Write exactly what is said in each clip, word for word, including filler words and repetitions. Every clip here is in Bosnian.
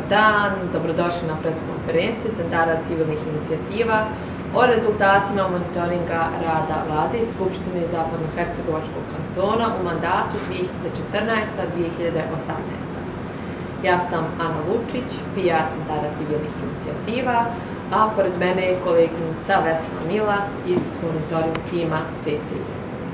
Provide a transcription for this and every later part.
dan, dobrodošli na preskonferenciju Centara civilnih inicijativa o rezultatima monitoringa rada Vlade i Skupštine Zapadnohercegovačkog kantona u mandatu dvije hiljade četrnaesta do dvije hiljade osamnaeste. Ja sam Ana Vučić, P R Centara civilnih inicijativa, a pored mene je koleginica Vesna Milas iz monitoring tima C C I.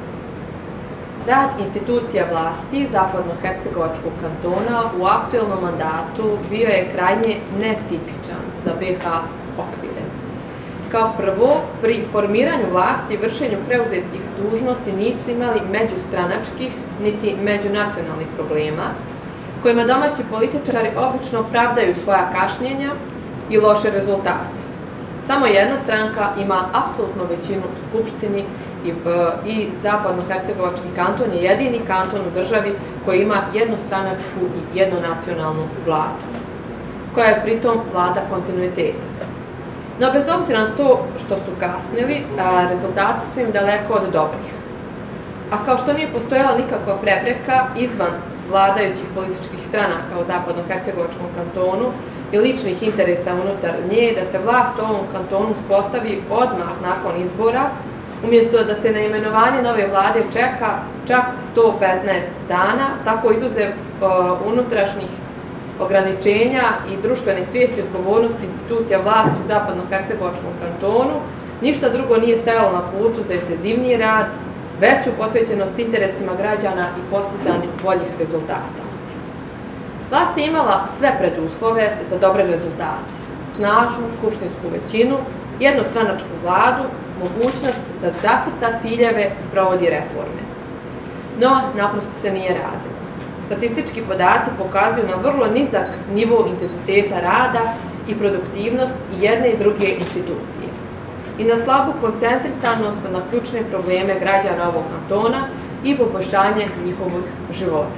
Rad institucija vlasti Zapadnohercegovačkog kantona u aktuelnom mandatu bio je krajnje netipičan za B H okvire. Kao prvo, pri formiranju vlasti i vršenju preuzetih dužnosti nisu imali međustranačkih niti međunacionalnih problema, kojima domaći političari obično pravdaju svoja kašnjenja i loše rezultate. Samo jedna stranka ima apsolutnu većinu u Skupštini i, i Zapadnohercegovački kanton je jedini kanton u državi koji ima jednostranačku i jednonacionalnu vladu, koja je pritom vlada kontinuiteta. No, bez obzira na to što su kasnili, rezultati su im daleko od dobrih. A kao što nije postojala nikakva prepreka izvan vladajućih političkih stranaka u Zapadnohercegovačkom kantonu i ličnih interesa unutar nje, da se vlast u ovom kantonu uspostavi odmah nakon izbora, umjesto da se na imenovanje nove vlade čeka čak sto petnaest dana, tako izuzev unutrašnjih ograničenja i društvene svijesti i odgovornosti institucija vlasti u Zapadnohercegovačkom kantonu, ništa drugo nije stajalo na putu za intenzivniji rad, veću posvećenost interesima građana i postizanju boljih rezultata. Vlast je imala sve preduslove za dobre rezultate, snažnu skupštinsku većinu, jednostranačku vladu, mogućnost da zacrta ciljeve i provodi reforme. No, naprosto se nije radilo. Statistički podaci pokazuju na vrlo nizak nivo intenziteta rada i produktivnost jedne i druge institucije i na slabu koncentrisanost na ključne probleme građana ovog kantona i poboljšanje njihovih života.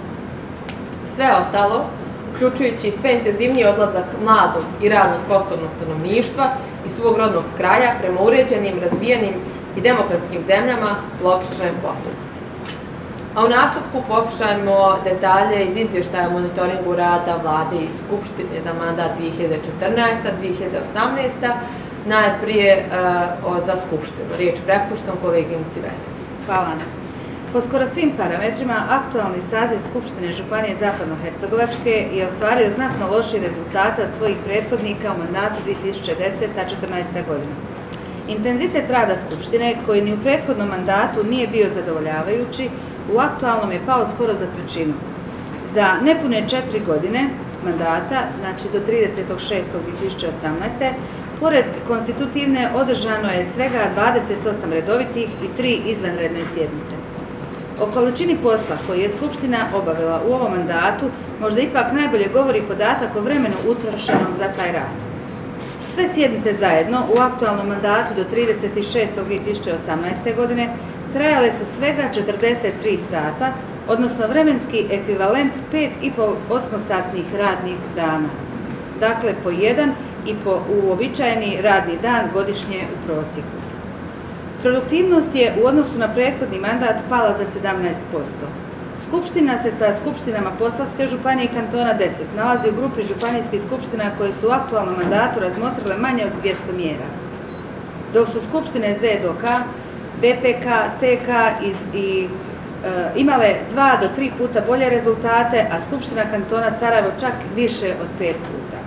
Sve ostalo, uključujući sve intenzivniji odlazak mladog i radno sposobnog stanovništva i svog rodnog kraja prema uređenim, razvijenim i demokratskim zemljama, logično je posljedica. A u nastavku poslušajmo detalje iz izvještaja o monitoringu rada Vlade i Skupštine za mandat dvije hiljade četrnaesta do dvije hiljade osamnaeste. Najprije uh, za Skupštinu. Riječ prepuštam koleginici Vesni. Hvala. Po skoro svim parametrima, aktualni saziv Skupštine Županije Zapadnohercegovačke je ostvario znatno loši rezultate od svojih prethodnika u mandatu dvije tisuće desete do dvije tisuće četrnaeste. godine. Intenzitet rada Skupštine, koji ni u prethodnom mandatu nije bio zadovoljavajući, u aktualnom je pao skoro za trećinu. Za nepune četiri godine mandata, znači do tridesetog šestog dvije tisuće osamnaeste. pored konstitutivne održano je svega dvadeset osam redovitih i tri izvanredne sjednice. O količini posla koji je Skupština obavila u ovom mandatu možda ipak najbolje govori podatak o vremenu utrošenom za taj rad. Sve sjednice zajedno u aktualnom mandatu do tridesetog šestog dvije tisuće osamnaeste. godine trajale su svega četrdeset tri sata, odnosno vremenski ekvivalent pet i pol osmosatnih radnih dana. Dakle, po jedan i po uobičajeni radni dan godišnje u prosjeku. Produktivnost je u odnosu na prethodni mandat pala za sedamnaest posto. Skupština se sa skupštinama Posavske županije i kantona deset nalazi u grupi županijskih skupština koje su u aktualnom mandatu razmotrile manje od dvjesto mjera. Dok su skupštine Z do K, B P K, T K i, i e, imale dva do tri puta bolje rezultate, a skupština kantona Sarajevo čak više od pet puta.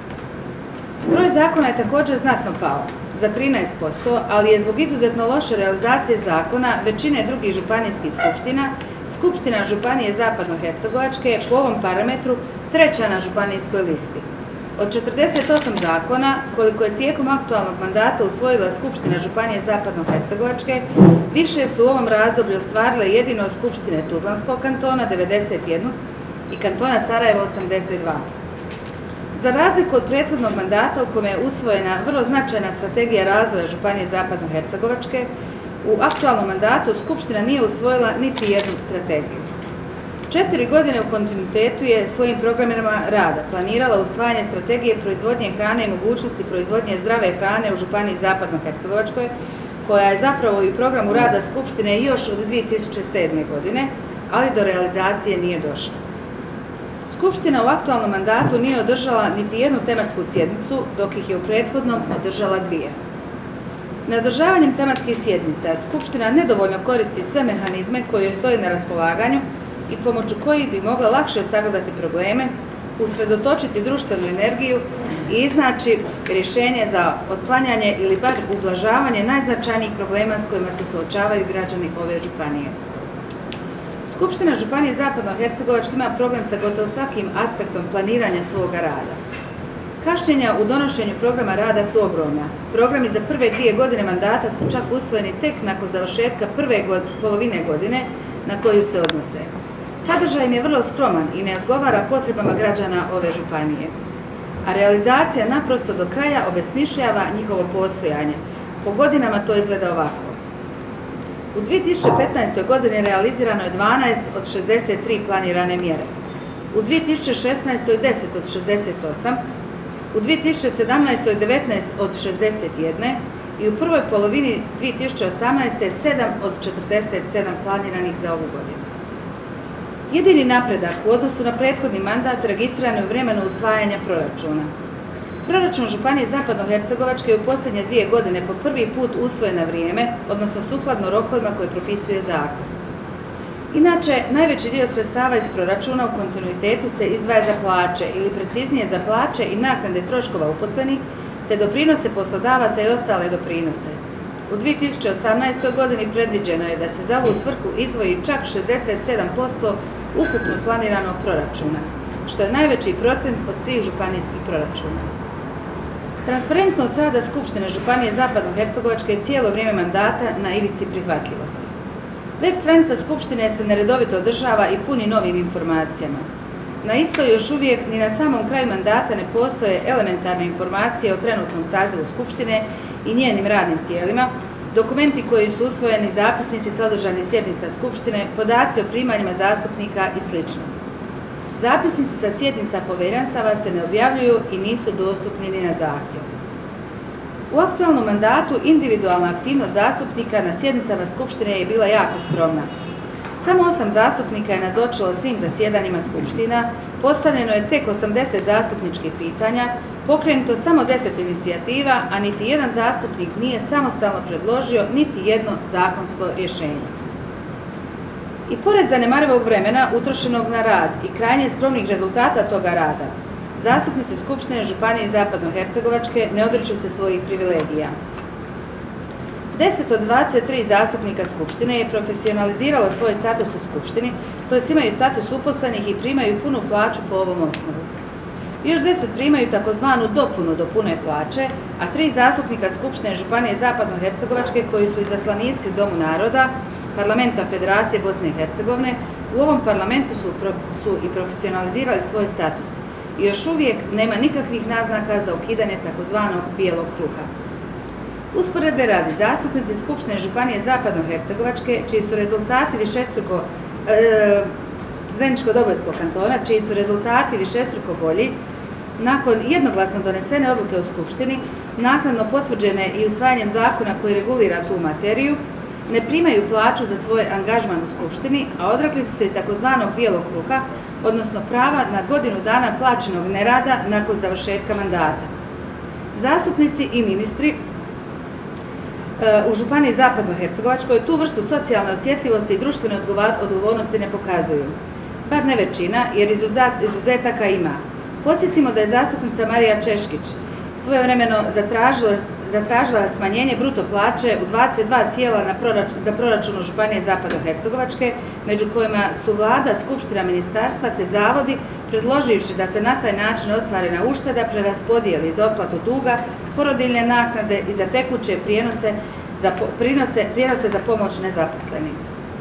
Broj zakona je također znatno pao, za trinaest posto, ali je zbog izuzetno loše realizacije zakona većine drugih županijskih skupština, Skupština Županije Zapadnohercegovačke po ovom parametru treća na županijskoj listi. Od četrdeset osam zakona, koliko je tijekom aktualnog mandata usvojila Skupština Županije Zapadnohercegovačke, više su u ovom razdoblju ostvarile jedino Skupštine Tuzlanskog kantona devedeset jedan i kantona Sarajevo osamdeset dva. Za razliku od prethodnog mandata u kome je usvojena vrlo značajna strategija razvoja Županije Zapadnohercegovačke, u aktualnom mandatu Skupština nije usvojila niti jednu strategiju. Četiri godine u kontinuitetu je svojim programima rada planirala usvajanje strategije proizvodnje hrane i mogućnosti proizvodnje zdrave hrane u Županiji Zapadnohercegovačkoj, koja je zapravo i u programu rada Skupštine još od dvije tisuće sedme. godine, ali do realizacije nije došlo. Skupština u aktualnom mandatu nije održala niti jednu tematsku sjednicu, dok ih je u prethodnom održala dvije. Neodržavanjem tematskih sjednica, Skupština nedovoljno koristi sve mehanizme koji joj stoji na raspolaganju i pomoću kojih bi mogla lakše sagledati probleme, usredotočiti društvenu energiju i iznaći rješenje za otklanjanje ili bar ublažavanje najznačajnijih problema s kojima se suočavaju građani ove županije. Skupština Županije Zapadno-Hercegovačke ima problem sa gotovo svakim aspektom planiranja svoga rada. Kašnjenja u donošenju programa rada su ogromna. Programi za prve dvije godine mandata su čak usvojeni tek nakon završetka prve god, polovine godine na koju se odnose. Sadržaj im je vrlo skroman i ne odgovara potrebama građana ove županije. A realizacija naprosto do kraja obesmišljava njihovo postojanje. Po godinama to izgleda ovako. U dvije tisuće petnaestoj. godini realizirano je dvanaest od šezdeset tri planirane mjere. U dvije tisuće šesnaestoj. deset od šezdeset osam, u dvije tisuće sedamnaestoj. devetnaest od šezdeset jedan i u prvoj polovini dvije tisuće osamnaeste. sedam od četrdeset sedam planiranih za ovu godinu. Jedini napredak u odnosu na prethodni mandat registriran je u vremenu usvajanja proračuna. Proračun Županije Zapadno-Hercegovačke je u posljednje dvije godine po prvi put usvojen na vrijeme, odnosno sukladno rokovima koje propisuje zakon. Inače, najveći dio sredstava iz proračuna u kontinuitetu se izdvaja za plaće ili preciznije za plaće i naknade troškova uposlenih, te doprinose poslodavaca i ostale doprinose. U dvije tisuće osamnaestoj. godini predviđeno je da se za ovu svrhu izdvoji čak šezdeset sedam posto ukupno planiranog proračuna, što je najveći procent od svih županijskih proračuna. Transparentnost rada Skupštine Županije Zapadno-Hercegovačke je cijelo vrijeme mandata na ivici prihvatljivosti. Web stranica Skupštine se neredovito održava i puni novim informacijama. Na istoj još uvijek ni na samom kraju mandata ne postoje elementarne informacije o trenutnom sazivu Skupštine i njenim radnim tijelima, dokumenti koji su usvojeni, zapisnici sa održanih sjednica Skupštine, podaci o primanjima zastupnika i sl. Zapisnici sa sjednica povjerenstava se ne objavljuju i nisu dostupni ni na zahtjev. U aktualnom mandatu individualna aktivnost zastupnika na sjednicama Skupštine je bila jako skromna. Samo osam zastupnika je nazočilo svim zasjedanjima Skupština, postavljeno je tek osamdeset zastupničkih pitanja, pokrenuto samo deset inicijativa, a niti jedan zastupnik nije samostalno predložio niti jedno zakonsko rješenje. I pored zanemarivog vremena utrošenog na rad i krajnje skromnih rezultata toga rada, zastupnici Skupštine Županije Zapadno-Hercegovačke ne odriču se svojih privilegija. deset od dvadeset tri zastupnika Skupštine je profesionaliziralo svoj status u Skupštini, to jest imaju status uposlenih i primaju punu plaću po ovom osnovu. Još deset primaju takozvanu dopunu do pune plaće, a tri zastupnika Skupštine Županije Zapadno-Hercegovačke koji su izaslanici u Domu naroda, Parlamenta Federacije Bosne i Hercegovine, u ovom parlamentu su, pro, su i profesionalizirali svoj status. I još uvijek nema nikakvih naznaka za ukidanje takozvanog bijelog kruha. Usporedbe radi, zastupnici Skupštine Županije Zapadno-Hercegovačke, čiji su rezultati višestruko e, Zeničko-Dobojskog kantona, čiji su rezultati višestruko bolji, nakon jednoglasno donesene odluke u Skupštini, naknadno potvrđene i usvajanjem zakona koji regulira tu materiju, ne primaju plaću za svoj angažman u Skupštini, a odrekli su se i takozvanog bijelog kruha, odnosno prava na godinu dana plaćenog nerada nakon završetka mandata. Zastupnici i ministri u Županiji Zapadno-Hercegovačkoj tu vrstu socijalne osjetljivosti i društvene odgovornosti ne pokazuju. Bar ne većina, jer izuzetaka ima. Podsjetimo da je zastupnica Marija Češkić svojevremeno zatražila, zatražila smanjenje bruto plaće u dvadeset dva tijela na, proračun, na proračunu Županije Zapadno-Hercegovačke, među kojima su vlada, skupština, ministarstva te zavodi, predloživši da se na taj način ostvarena ušteda preraspodijeli za otplatu duga, porodiljne naknade i za tekuće prijenose za, prinose, prijenose za pomoć nezaposlenim.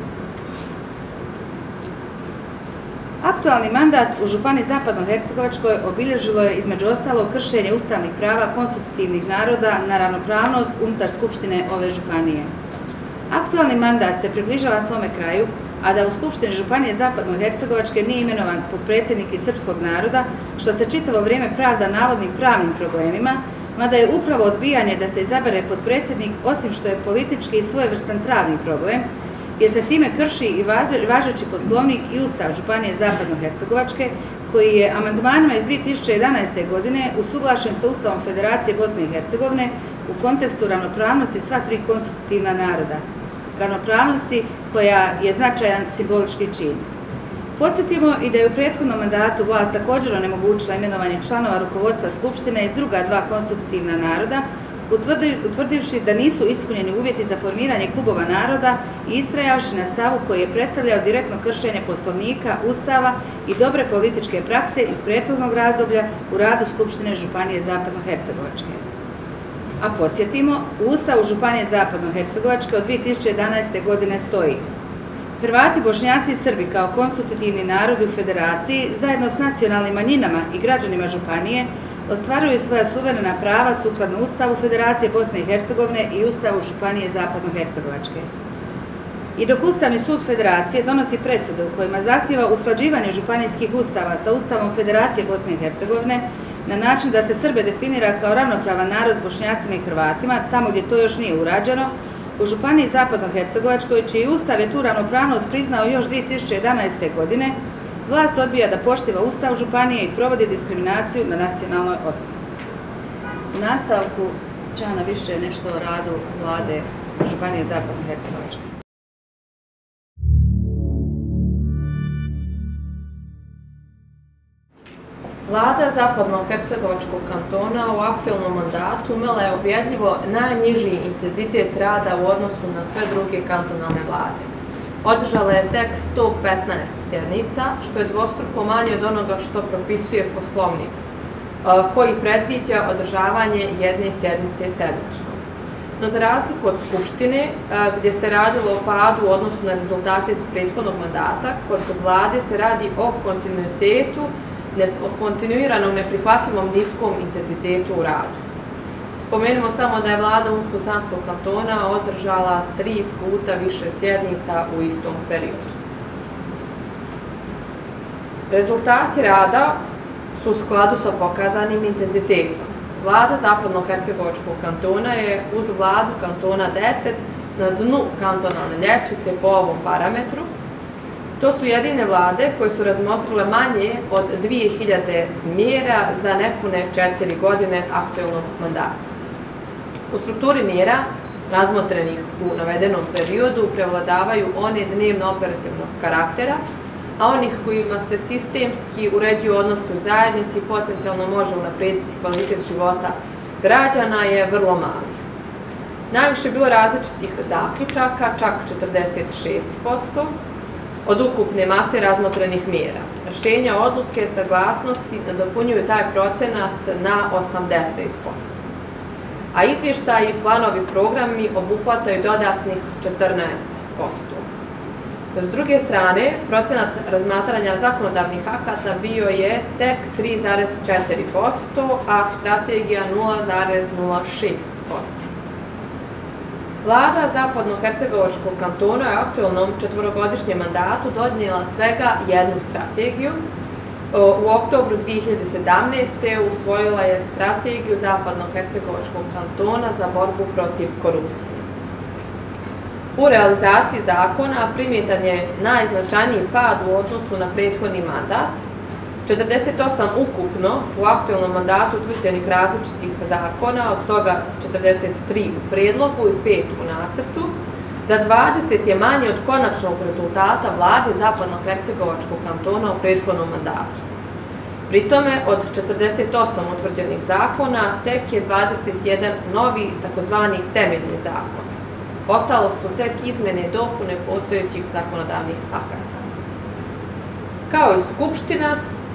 Aktualni mandat u Županiji Zapadno-Hercegovačkoj obilježilo je između ostalog kršenje ustavnih prava konstitutivnih naroda na ravnopravnost unutar Skupštine ove županije. Aktualni mandat se približava svome kraju, a da u Skupštini Županije Zapadno-Hercegovačke nije imenovan potpredsjednik iz srpskog naroda, što se čitavo vrijeme pravda navodnim pravnim problemima, mada je upravo odbijanje da se izabere potpredsjednik, osim što je politički i svojevrstan pravni problem, jer se time krši i važeći poslovnik i Ustav Županije Zapadnohercegovačke, koji je amandmanima iz dvije tisuće jedanaeste. godine usuglašen sa Ustavom Federacije Bosne i Hercegovine u kontekstu ravnopravnosti sva tri konstitutivna naroda. Ravnopravnosti koja je značajan simbolički čin. Podsjetimo i da je u prethodnom mandatu vlast također onemogućila imenovanje članova rukovodstva Skupštine iz druga dva konstitutivna naroda, utvrdivši da nisu ispunjeni uvjeti za formiranje klubova naroda i istrajavši na stavu koji je predstavljao direktno kršenje Poslovnika, Ustava i dobre političke prakse iz prethodnog razdoblja u radu Skupštine Županije Zapadnohercegovačke. A podsjetimo, u Ustavu Županije Zapadnohercegovačke od dvije tisuće jedanaeste. godine stoji: Hrvati, Bošnjaci i Srbi kao konstitutivni narodi u Federaciji zajedno s nacionalnim manjinama i građanima Županije ostvaruju svoja suverena prava sukladno Ustavu Federacije Bosne i Hercegovine i Ustavu Županije Zapadnohercegovačke. I dok Ustavni sud Federacije donosi presude u kojima zahtjeva usklađivanje županijskih ustava sa Ustavom Federacije Bosne i Hercegovine na način da se Srbe definira kao ravnopravan narod s Bošnjacima i Hrvatima, tamo gdje to još nije urađeno, u Županiji Zapadnohercegovačkoj, čiji Ustav je tu ravnopravnost priznao još dvije tisuće jedanaeste. godine, vlast odbija da poštiva Ustav Županije i provodi diskriminaciju na nacionalnoj osnovi. U nastavku će Ana više nešto o radu vlade Županije Zapadnohercegovačke. Vlada Zapadnohercegovačkog kantona u aktualnom mandatu imala je ubjedljivo najniži intenzitet rada u odnosu na sve druge kantonalne vlade. Održala je tek sto petnaest sjednica, što je dvostruko manje od onoga što propisuje Poslovnik, koji predviđa održavanje jedne sjednice sedmično. No za razliku od Skupštine, gdje se radilo o padu u odnosu na rezultate iz prethodnog mandata, kod vlade se radi o kontinuitetu, o kontinuiranom neprihvatljivom niskom intenzitetu u radu. Spomenimo samo da je vlada Unsko-Sanskog kantona održala tri puta više sjednica u istom periodu. Rezultati rada su u skladu sa pokazanim intenzitetom. Vlada Zapadnohercegovačkog kantona je uz vladu kantona deset na dnu kantonalne ljestvice po ovom parametru. To su jedine vlade koje su razmotrile manje od dvije hiljade mjera za nepune četiri godine aktualnog mandata. U strukturi mjera razmotrenih u navedenom periodu prevladavaju one dnevno operativnog karaktera, a onih kojima se sistemski uređuju odnosi u zajednici i potencijalno može unaprijediti kvalitet života građana je vrlo mali. Najviše je bilo različitih zaključaka, čak četrdeset šest posto, od ukupne mase razmotrenih mjera. Rješenja, odluke, saglasnosti nadopunjuju taj procenat na osamdeset posto. A izvještaji, planovi, programi obuhvataju dodatnih četrnaest posto. S druge strane, procenat razmatranja zakonodavnih akata bio je tek tri zarez četiri posto, a strategija nula zarez nula šest posto. Vlada Zapadnohercegovačkog kantona je u aktualnom četvorogodišnjem mandatu donijela svega jednu strategiju. U oktobru dvije hiljade sedamnaeste. usvojila je strategiju Zapadnohercegovačkog kantona za borbu protiv korupcije. U realizaciji zakona primjetan je najznačajniji pad u odnosu na prethodni mandat. četrdeset osam ukupno u aktualnom mandatu utvrđenih različitih zakona, od toga četrdeset tri u prijedlogu i pet u nacrtu. Za dvadeset je manje od konačnog rezultata vlade Zapadnohercegovačkog kantona u prethodnom mandatu. Pri tome, od četrdeset osam utvrđenih zakona, tek je dvadeset jedan novi takozvani temeljni zakon. Ostalo su tek izmjene i dopune postojećih zakonodavnih akata. Kao i Skupština,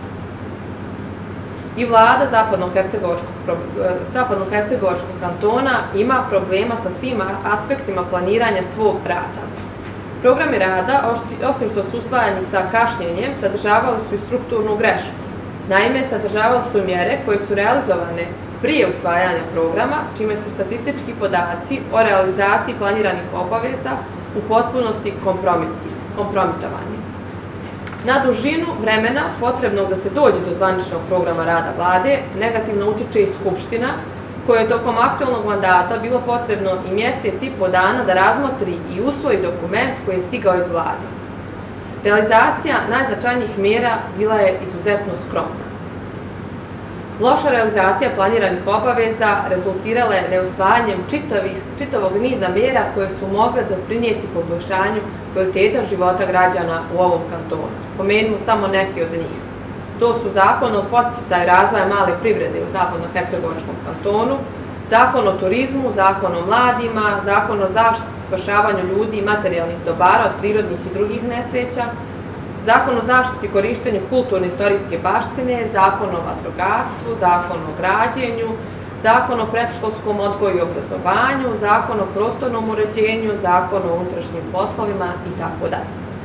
i vlada Zapadnohercegovačkog kantona ima problema sa svim aspektima planiranja svog rada. Programi rada, osim što su usvajani sa kašnjenjem, sadržavali su i strukturnu grešku. Naime, sadržavali su mjere koje su realizovane prije usvajanja programa, čime su statistički podaci o realizaciji planiranih obaveza u potpunosti kompromitovani. Na dužinu vremena potrebnog da se dođe do zvaničnog programa rada vlade negativno utiče i Skupština, koje je tokom aktualnog mandata bilo potrebno i mjesec i po dana da razmotri i usvoji dokument koji je stigao iz vlade. Realizacija najznačajnijih mjera bila je izuzetno skromna. Loša realizacija planiranih obaveza rezultirala je neusvajanjem čitavih, čitavog niza mjera koje su mogle doprinijeti poboljšanju kvaliteta života građana u ovom kantonu. Pomenimo samo neke od njih. To su Zakon o podsticaju razvoja male privrede u Zapadno-hercegovačkom kantonu, Zakon o turizmu, Zakon o mladima, Zakon o zaštiti i spašavanju ljudi i materijalnih dobara od prirodnih i drugih nesreća, Zakon o zaštiti i korištenju kulturne i istorijske baštine, Zakon o vatrogasstvu, Zakon o građenju, Zakon o predškolskom odgoju i obrazovanju, Zakon o prostornom uređenju, Zakon o unutrašnjim poslovima itd.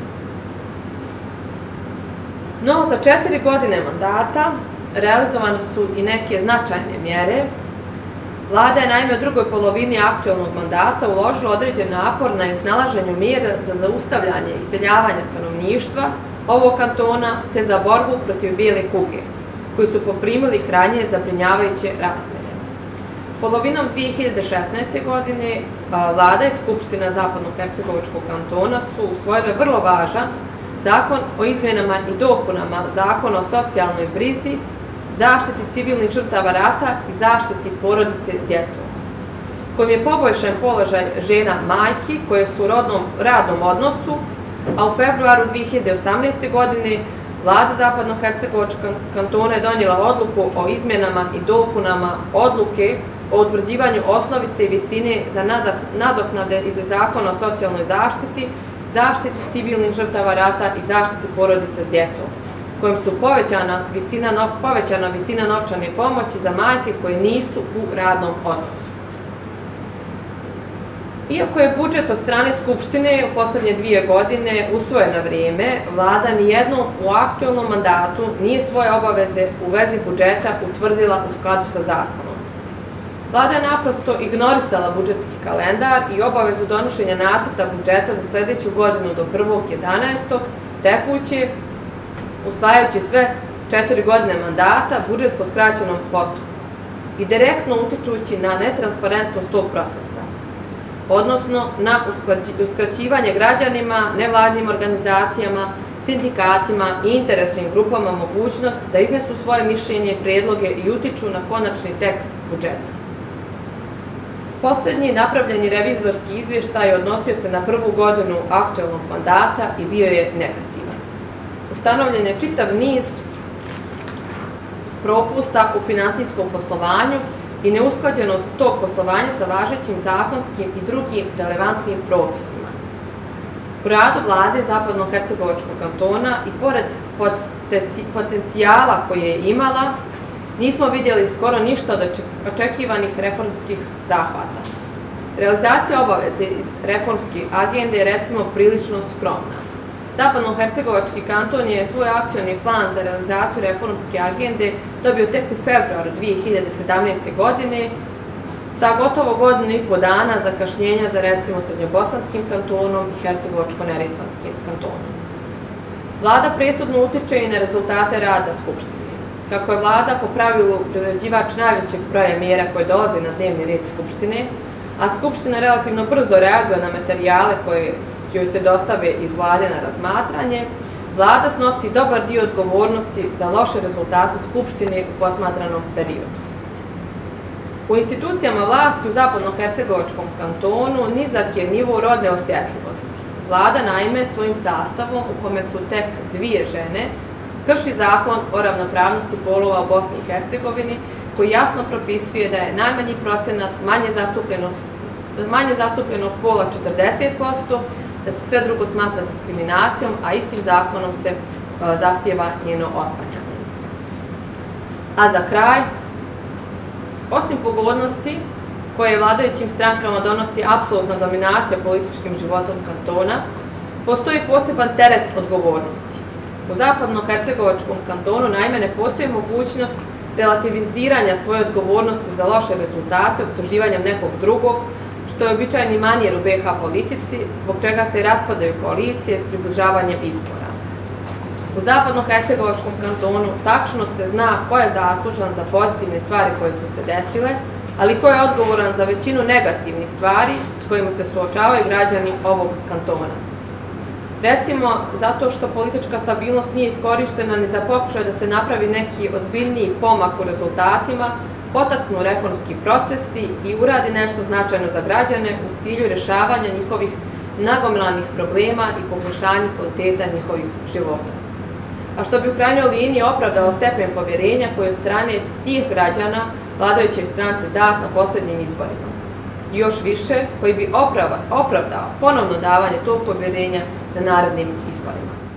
No, za četiri godine mandata realizovane su i neke značajne mjere. Vlada je naime u drugoj polovini aktualnog mandata uložila određen napor na iznalaženju mjera za zaustavljanje i iseljavanja stanovništva ovog kantona te za borbu protiv bijele kuge, koji su poprimili krajnje zabrinjavajuće razmjere. Polovinom dvije hiljade šesnaeste. godine Vlada i Skupština Zapadno-hercegovačkog kantona su usvojile vrlo važan Zakon o izmjenama i dopunama Zakona o socijalnoj brizi, zaštiti civilnih žrtava rata i zaštiti porodice s djecom, kojim je poboljšan položaj žena majki koje su u rodnom, radnom odnosu, a u februaru dvije hiljade osamnaeste. godine Vlada Zapadno-hercegovačkog kantona je donijela odluku o izmjenama i dopunama odluke o utvrđivanju osnovice i visine za nadoknade iz Zakona o socijalnoj zaštiti, zaštiti civilnih žrtava rata i zaštiti porodica s djecom, kojim su povećana visina, povećana visina novčane pomoći za majke koje nisu u radnom odnosu. Iako je budžet od strane Skupštine u posljednje dvije godine usvojen na vrijeme, Vlada nijednom u aktualnom mandatu nije svoje obaveze u vezi budžeta utvrdila u skladu sa zakonom. Vlada je naprosto ignorisala budžetski kalendar i obavezu donošenja nacrta budžeta za sljedeću godinu do prvog jedanaestog tekuće, usvajajući sve četiri godine mandata budžet po skraćenom postupku i direktno utičući na netransparentnost tog procesa, odnosno na uskraćivanje građanima, nevladnim organizacijama, sindikatima i interesnim grupama mogućnost da iznesu svoje mišljenje, prijedloge i utiču na konačni tekst budžeta. Posljednji napravljeni revizorski izvještaj odnosio se na prvu godinu aktualnog mandata i bio je negativan. Ustanovljen je čitav niz propusta u finansijskom poslovanju i neusklađenost tog poslovanja sa važećim zakonskim i drugim relevantnim propisima. U radu Vlade Zapadno-hercegovačkog kantona i pored potencijala koje je imala, nismo vidjeli skoro ništa od očekivanih reformskih zahvata. Realizacija obaveze iz reformske agende je recimo prilično skromna. Zapadno-hercegovački kanton je svoj akcioni plan za realizaciju reformske agende dobio tek u februaru dvije hiljade sedamnaeste. godine sa gotovo godinu i po dana zakašnjenja za recimo Srednjobosanskim kantonom i Hercegovačko-neretvanskim kantonom. Vlada presudno utiče i na rezultate rada Skupštine. Kako je Vlada po pravilu priređivač najvećeg broja mjera koje dolaze na dnevni red Skupštine, a Skupština relativno brzo reaguje na materijale koje joj se dostave iz Vlade na razmatranje, Vlada snosi dobar dio odgovornosti za loše rezultate Skupštine u posmatranom periodu. U institucijama vlasti u Zapadno-hercegovačkom kantonu nizak je nivo rodne osjetljivosti. Vlada naime svojim sastavom, u kome su tek dvije žene, krši zakon o ravnopravnosti polova u Bosni i Hercegovini, koji jasno propisuje da je najmanji procenat manje zastupljenog, manje zastupljenog pola četrdeset posto, da se sve drugo smatra diskriminacijom, a istim zakonom se zahtijeva njeno otklanjanje. A za kraj, osim pogodnosti koje vladajućim strankama donosi apsolutna dominacija političkim životom kantona, postoji poseban teret odgovornosti. U Zapadno-hercegovačkom kantonu naime ne postoji mogućnost relativiziranja svoje odgovornosti za loše rezultate optuživanjem nekog drugog, što je običajni manir u be ha politici, zbog čega se i raspadaju koalicije s približavanjem izbora. U Zapadno-hercegovačkom kantonu tačno se zna ko je zaslužan za pozitivne stvari koje su se desile, ali ko je odgovoran za većinu negativnih stvari s kojima se suočavaju građani ovog kantona. Recimo, zato što politička stabilnost nije iskorištena ni za pokušaj da se napravi neki ozbiljniji pomak u rezultatima, potaknu reformski procesi i uradi nešto značajno za građane u cilju rješavanja njihovih nagomilanih problema i poboljšanja kvaliteta njihovih života. A što bi u krajnjoj liniji opravdalo stepen povjerenja koji od strane tih građana vladajućoj stranci dat na posljednjim izborima. I još više, koji bi opravdao ponovno davanje tog povjerenja na narednim izborima.